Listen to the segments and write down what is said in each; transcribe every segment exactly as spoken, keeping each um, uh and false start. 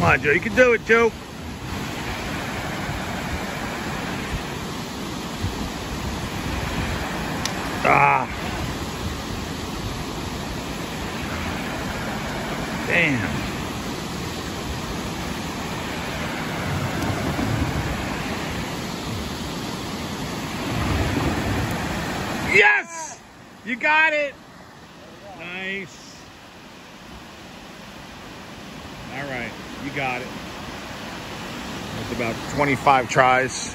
on, Joe. You can do it, Joe. Ah. Damn. Yes! You got it. Nice. All right, you got it. That's about twenty-five tries.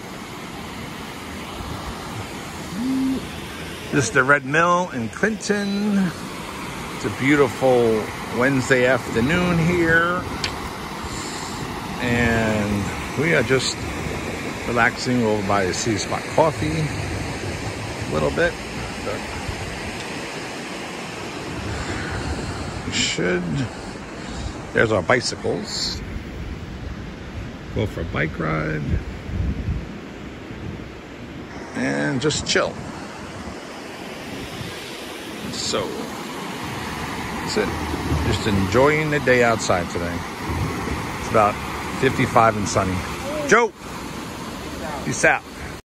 This is the Red Mill in Clinton. It's a beautiful Wednesday afternoon here. And we are just relaxing over by the Sea Spot Coffee a little bit. We should. There's our bicycles. Go for a bike ride. And just chill. So, that's it. Just enjoying the day outside today. It's about fifty-five and sunny. Joe, peace out.